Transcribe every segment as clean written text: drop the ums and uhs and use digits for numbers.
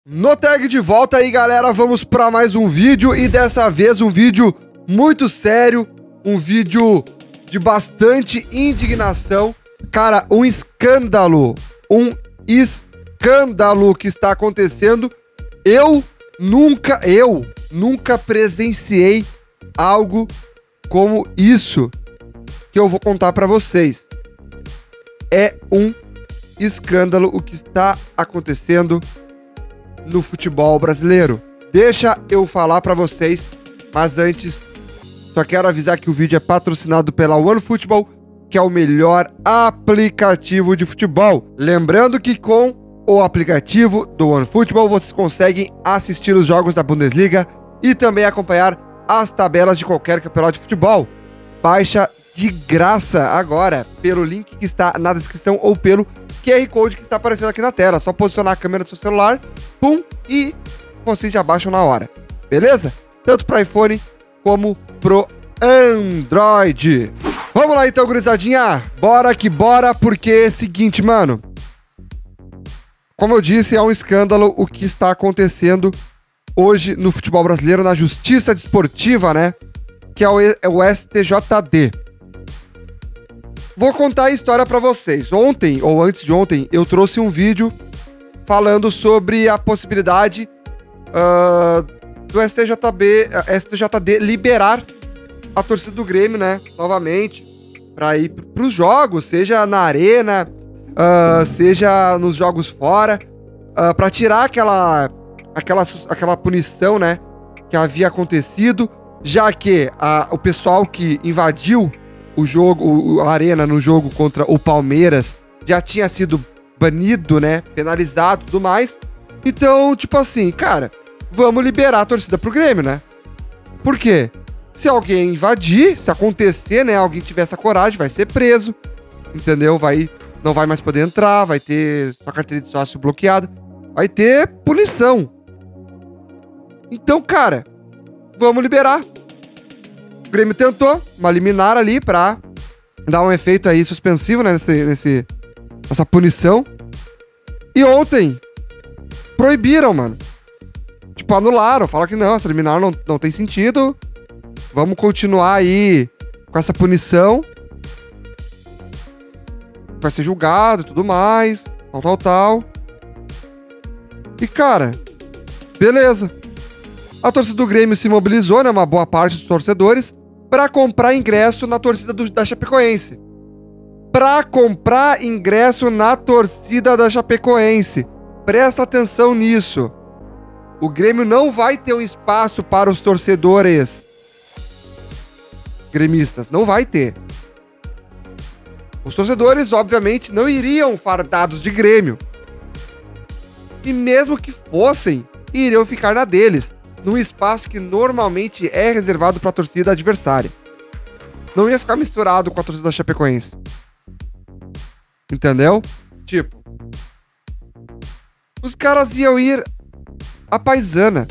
No tag de volta aí, galera, vamos para mais um vídeo e dessa vez um vídeo muito sério, um vídeo de bastante indignação. Cara, um escândalo que está acontecendo. Eu nunca presenciei algo como isso que eu vou contar para vocês. É um escândalo o que está acontecendo no futebol brasileiro. Deixa eu falar pra vocês, mas antes só quero avisar que o vídeo é patrocinado pela OneFootball, que é o melhor aplicativo de futebol. Lembrando que com o aplicativo do OneFootball vocês conseguem assistir os jogos da Bundesliga e também acompanhar as tabelas de qualquer campeonato de futebol. Baixa de graça agora pelo link que está na descrição ou pelo QR Code que está aparecendo aqui na tela. Só posicionar a câmera do seu celular, pum, e vocês já baixam na hora, beleza? Tanto para iPhone como pro Android. Vamos lá então, gurizadinha. Bora que bora, porque é o seguinte, mano. Como eu disse, é um escândalo o que está acontecendo hoje no futebol brasileiro, na justiça desportiva, né? Que é o STJD. Vou contar a história pra vocês. Ontem, ou antes de ontem, eu trouxe um vídeo falando sobre a possibilidade do STJD liberar a torcida do Grêmio, né? Novamente, pra ir pros jogos, seja na arena, seja nos jogos fora, pra tirar aquela punição, né? Que havia acontecido, já que o pessoal que invadiu o jogo, a arena no jogo contra o Palmeiras já tinha sido banido, né? Penalizado e tudo mais. Então, tipo assim, cara, vamos liberar a torcida pro Grêmio, né? Por quê? Se alguém invadir, se acontecer, né? Alguém tiver essa coragem, vai ser preso, entendeu? Não vai mais poder entrar, vai ter sua carteira de sócio bloqueada, vai ter punição. Então, cara, vamos liberar. O Grêmio tentou uma liminar ali pra dar um efeito aí suspensivo, né, nessa punição. E ontem proibiram, mano. Tipo, anularam. Falaram que não, essa liminar não tem sentido. Vamos continuar aí com essa punição. Vai ser julgado e tudo mais. Tal. E, cara, beleza. A torcida do Grêmio se mobilizou, né, uma boa parte dos torcedores, para comprar ingresso na torcida da Chapecoense. Presta atenção nisso. O Grêmio não vai ter um espaço para os torcedores gremistas. Não vai ter. Os torcedores, obviamente, não iriam fardados de Grêmio. E mesmo que fossem, iriam ficar na deles, num espaço que normalmente é reservado para a torcida adversária. Não ia ficar misturado com a torcida da Chapecoense. Entendeu? Tipo, os caras iam ir à paisana.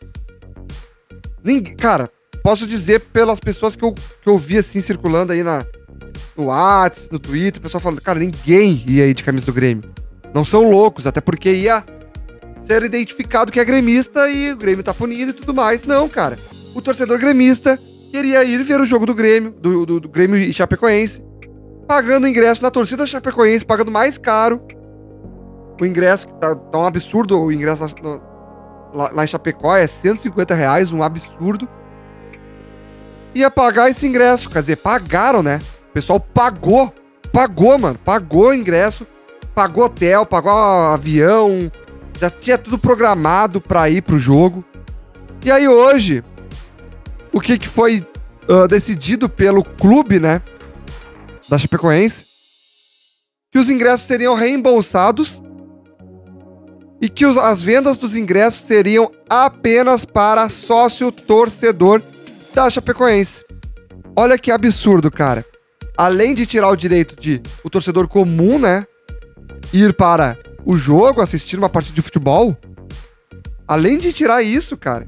Cara, posso dizer pelas pessoas que eu vi assim circulando aí no WhatsApp, no Twitter, o pessoal falando, cara, ninguém ia ir de camisa do Grêmio. Não são loucos, até porque ia ser identificado que é gremista e o Grêmio tá punido e tudo mais. Não, cara. O torcedor gremista queria ir ver o jogo do Grêmio, do Grêmio e Chapecoense, pagando ingresso na torcida Chapecoense, pagando mais caro. O ingresso, que tá um absurdo, o ingresso lá em Chapecó é R$150, um absurdo. Ia pagar esse ingresso, quer dizer, pagaram, né? O pessoal pagou, mano, pagou o ingresso, pagou hotel, pagou avião, já tinha tudo programado pra ir pro jogo. E aí hoje, o que foi decidido pelo clube, né, da Chapecoense, que os ingressos seriam reembolsados e que as vendas dos ingressos seriam apenas para sócio torcedor da Chapecoense. Olha que absurdo, cara. Além de tirar o direito de o torcedor comum, né, ir para o jogo, assistir uma partida de futebol, além de tirar isso, cara,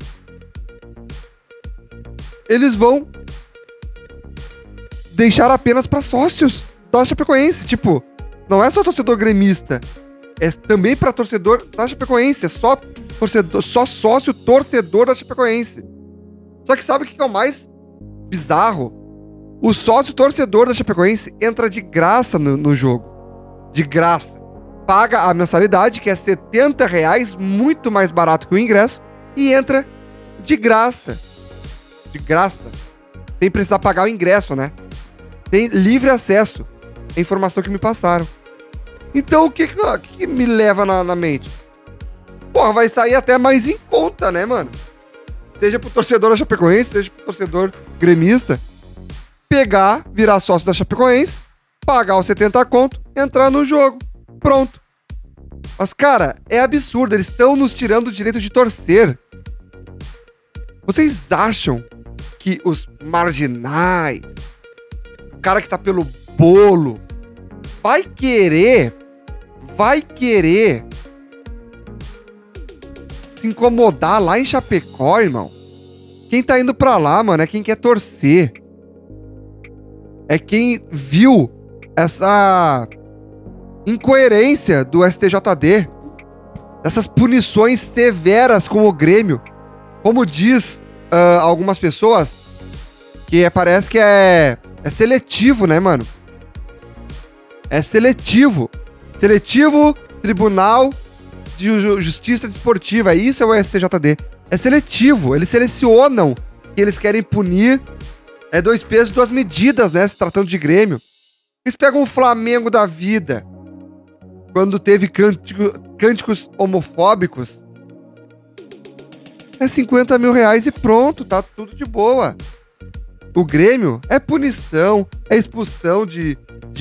eles vão deixar apenas para sócios da Chapecoense. Tipo, não é só torcedor gremista, é também para torcedor da Chapecoense, é só torcedor, só sócio torcedor da Chapecoense. Só que sabe o que é o mais bizarro? O sócio torcedor da Chapecoense entra de graça no jogo. De graça. Paga a mensalidade, que é R$70, muito mais barato que o ingresso, e entra de graça. De graça. Sem precisar pagar o ingresso, né? Tem livre acesso. É a informação que me passaram. Então, o que me leva na mente? Porra, vai sair até mais em conta, né, mano? Seja pro torcedor da Chapecoense, seja pro torcedor gremista. Pegar, virar sócio da Chapecoense, pagar os 70 conto, entrar no jogo. Pronto. Mas, cara, é absurdo. Eles estão nos tirando o direito de torcer. Vocês acham que os marginais, o cara que tá pelo bolo, vai querer se incomodar lá em Chapecó, irmão? Quem tá indo pra lá, mano, é quem quer torcer. É quem viu essa incoerência do STJD, essas punições severas com o Grêmio. Como diz algumas pessoas, que parece que é seletivo, né, mano? É seletivo. Seletivo Tribunal de Justiça Desportiva. Isso é o STJD. É seletivo. Eles selecionam que eles querem punir. É 2 pesos, 2 medidas, né? Se tratando de Grêmio. Eles pegam o Flamengo da vida. Quando teve cânticos homofóbicos. É R$50 mil e pronto. Tá tudo de boa. O Grêmio é punição. É expulsão de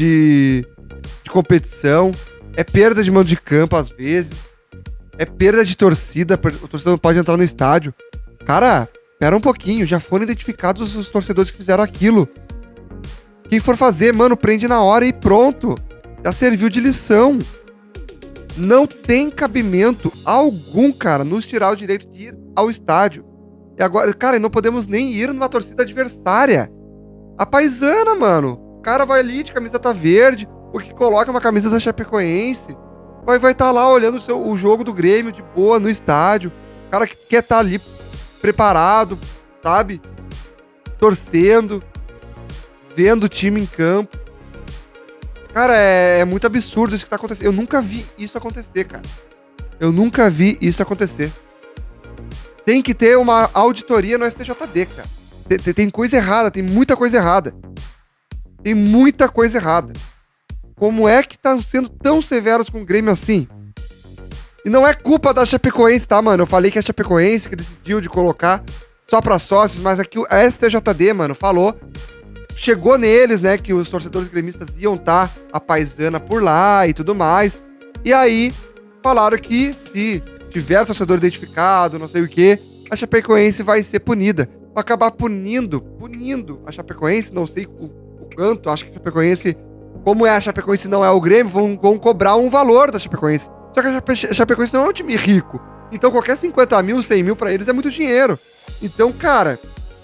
competição. É perda de mando de campo, às vezes. É perda de torcida. O torcedor não pode entrar no estádio. Cara, espera um pouquinho. Já foram identificados os torcedores que fizeram aquilo. Quem for fazer, mano, prende na hora e pronto. Já serviu de lição. Não tem cabimento algum, cara, nos tirar o direito de ir ao estádio. E agora, cara, não podemos nem ir numa torcida adversária. A paisana, mano. O cara vai ali de camiseta verde, o que coloca uma camisa da Chapecoense, vai estar lá olhando o jogo do Grêmio de boa no estádio. O cara que quer estar ali preparado, sabe? Torcendo, vendo o time em campo. Cara, é muito absurdo isso que tá acontecendo. Eu nunca vi isso acontecer, cara. Eu nunca vi isso acontecer. Tem que ter uma auditoria no STJD, cara. Tem coisa errada, tem muita coisa errada. Tem muita coisa errada. Como é que estão sendo tão severos com o Grêmio assim? E não é culpa da Chapecoense, tá, mano? Eu falei que é a Chapecoense que decidiu de colocar só pra sócios, mas aqui a STJD, mano, falou. Chegou neles, né, que os torcedores gremistas iam estar a paisana por lá e tudo mais. E aí, falaram que se tiver torcedor identificado, não sei o que, a Chapecoense vai ser punida. Vai acabar punindo a Chapecoense, não sei o quanto, acho que a Chapecoense, como a Chapecoense não é o Grêmio, vão cobrar um valor da Chapecoense. Só que a Chapecoense não é um time rico. Então qualquer 50 mil, 100 mil pra eles é muito dinheiro. Então, cara,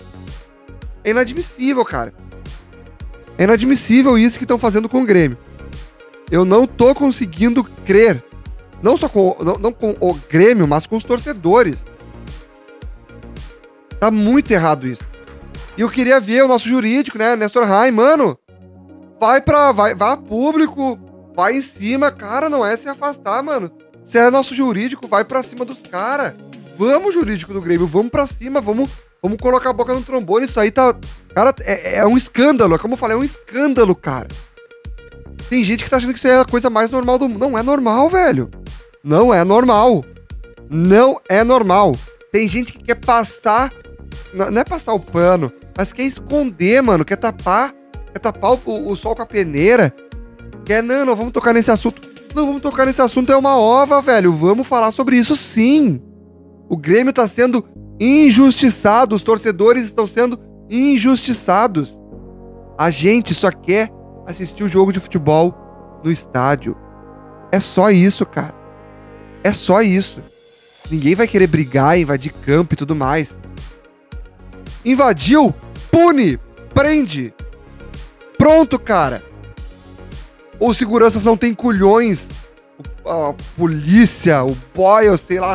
é inadmissível, cara. É inadmissível isso que estão fazendo com o Grêmio. Eu não tô conseguindo crer. Não só com, não com o Grêmio, mas com os torcedores. Tá muito errado isso. E eu queria ver o nosso jurídico, né, Nestor Raim, mano. Vai a público, vai em cima. Cara, não é se afastar, mano. Se é nosso jurídico, vai pra cima dos caras. Vamos, jurídico do Grêmio, vamos pra cima, vamos colocar a boca no trombone. Isso aí tá... Cara, é um escândalo. Como eu falei, é um escândalo, cara. Tem gente que tá achando que isso é a coisa mais normal do mundo. Não é normal, velho. Não é normal. Não é normal. Tem gente que quer passar... Não é passar o pano, mas quer esconder, mano. Quer tapar o sol com a peneira. Não, vamos tocar nesse assunto. Não, vamos tocar nesse assunto, é uma ova, velho. Vamos falar sobre isso, sim. O Grêmio tá sendo injustiçado. Os torcedores estão sendo injustiçados. A gente só quer assistir o jogo de futebol no estádio. É só isso, cara. É só isso. Ninguém vai querer brigar, invadir campo e tudo mais. Invadiu, pune, prende. Pronto, cara. Os seguranças não têm culhões. A polícia, o Boyle, sei lá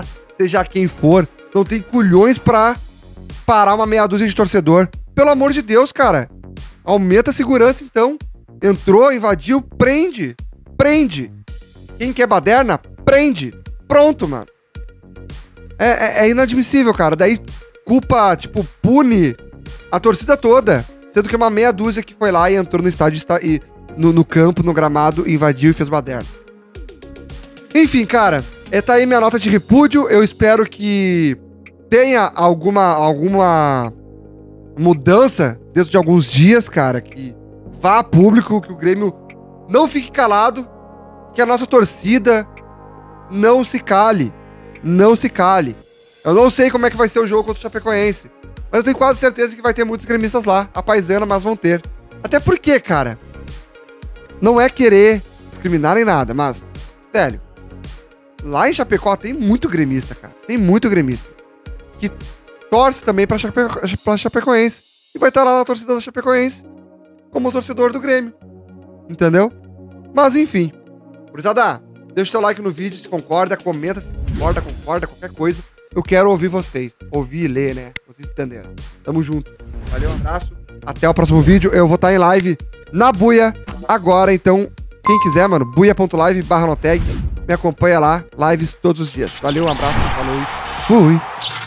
seja quem for, não tem culhões pra parar uma meia dúzia de torcedor. Pelo amor de Deus, cara. Aumenta a segurança, então. Entrou, invadiu, prende. Prende. Quem quer baderna, prende. Pronto, mano. É inadmissível, cara. Daí culpa, tipo, pune a torcida toda. Sendo que uma meia dúzia que foi lá e entrou no estádio, no campo, no gramado, invadiu e fez baderna. Enfim, cara, tá aí minha nota de repúdio. Eu espero que tenha alguma mudança dentro de alguns dias, cara, que vá a público, que o Grêmio não fique calado, que a nossa torcida não se cale. Não se cale. Eu não sei como é que vai ser o jogo contra o Chapecoense, mas eu tenho quase certeza que vai ter muitos gremistas lá, a paisana, mas vão ter. Até porque, cara, não é querer discriminar nem nada, mas, velho, lá em Chapecó tem muito gremista, cara. Tem muito gremista. Que torce também pra Chapecoense. E vai estar lá na torcida da Chapecoense como torcedor do Grêmio. Entendeu? Mas enfim. Gurizada, deixa o teu like no vídeo se concorda, comenta se concorda, qualquer coisa. Eu quero ouvir vocês. Ouvir e ler, né? Vocês entenderam. Tamo junto. Valeu, um abraço. Até o próximo vídeo. Eu vou estar em live na Buia agora, então quem quiser, mano, buia.live/noteg. Me acompanha lá, lives todos os dias. Valeu, um abraço, falou, fui!